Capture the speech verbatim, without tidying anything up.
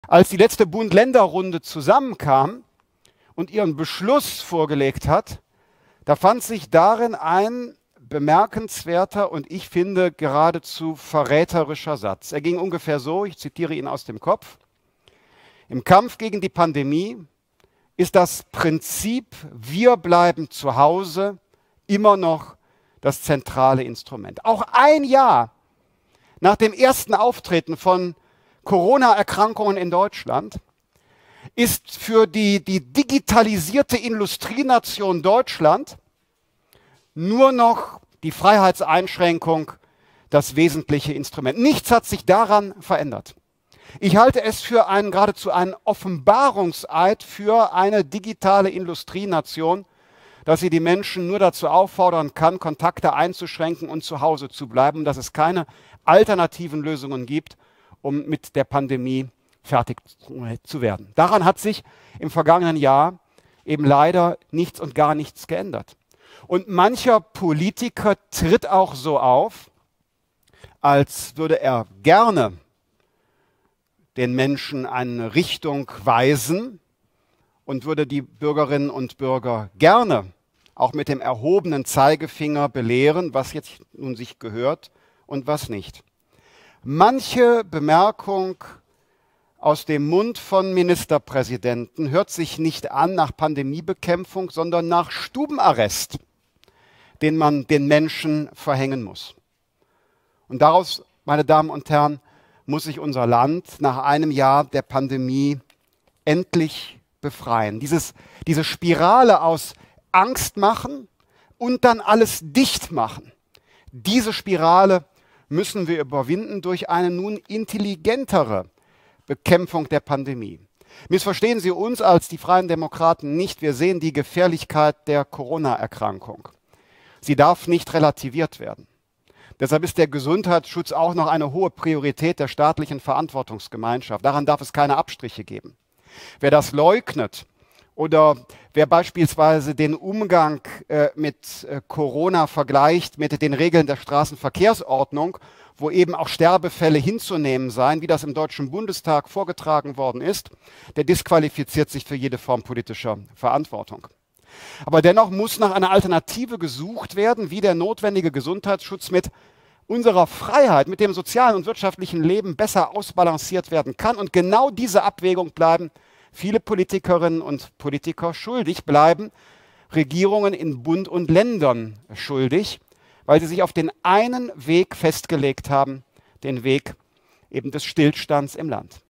Als die letzte Bund-Länder-Runde zusammenkam und ihren Beschluss vorgelegt hat, da fand sich darin ein bemerkenswerter und ich finde geradezu verräterischer Satz. Er ging ungefähr so, ich zitiere ihn aus dem Kopf: Im Kampf gegen die Pandemie ist das Prinzip „Wir bleiben zu Hause" immer noch das zentrale Instrument. Auch ein Jahr nach dem ersten Auftreten von Corona-Erkrankungen in Deutschland ist für die, die digitalisierte Industrienation Deutschland nur noch die Freiheitseinschränkung das wesentliche Instrument. Nichts hat sich daran verändert. Ich halte es für einen, geradezu einen Offenbarungseid für eine digitale Industrienation, dass sie die Menschen nur dazu auffordern kann, Kontakte einzuschränken und zu Hause zu bleiben, dass es keine alternativen Lösungen gibt, um mit der Pandemie fertig zu werden. Daran hat sich im vergangenen Jahr eben leider nichts und gar nichts geändert. Und mancher Politiker tritt auch so auf, als würde er gerne den Menschen eine Richtung weisen und würde die Bürgerinnen und Bürger gerne auch mit dem erhobenen Zeigefinger belehren, was jetzt nun sich gehört und was nicht. Manche Bemerkung aus dem Mund von Ministerpräsidenten hört sich nicht an nach Pandemiebekämpfung, sondern nach Stubenarrest, den man den Menschen verhängen muss. Und daraus, meine Damen und Herren, muss sich unser Land nach einem Jahr der Pandemie endlich befreien. Dieses, diese Spirale aus Angst machen und dann alles dicht machen, diese Spirale müssen wir überwinden durch eine nun intelligentere Bekämpfung der Pandemie. Missverstehen Sie uns als die Freien Demokraten nicht. Wir sehen die Gefährlichkeit der Corona-Erkrankung. Sie darf nicht relativiert werden. Deshalb ist der Gesundheitsschutz auch noch eine hohe Priorität der staatlichen Verantwortungsgemeinschaft. Daran darf es keine Abstriche geben. Wer das leugnet oder wer beispielsweise den Umgang äh, mit äh, Corona vergleicht mit den Regeln der Straßenverkehrsordnung, wo eben auch Sterbefälle hinzunehmen seien, wie das im Deutschen Bundestag vorgetragen worden ist, der disqualifiziert sich für jede Form politischer Verantwortung. Aber dennoch muss nach einer Alternative gesucht werden, wie der notwendige Gesundheitsschutz mit unserer Freiheit, mit dem sozialen und wirtschaftlichen Leben besser ausbalanciert werden kann. Und genau diese Abwägung bleiben viele Politikerinnen und Politiker schuldig, bleiben Regierungen in Bund und Ländern schuldig, weil sie sich auf den einen Weg festgelegt haben, den Weg eben des Stillstands im Land.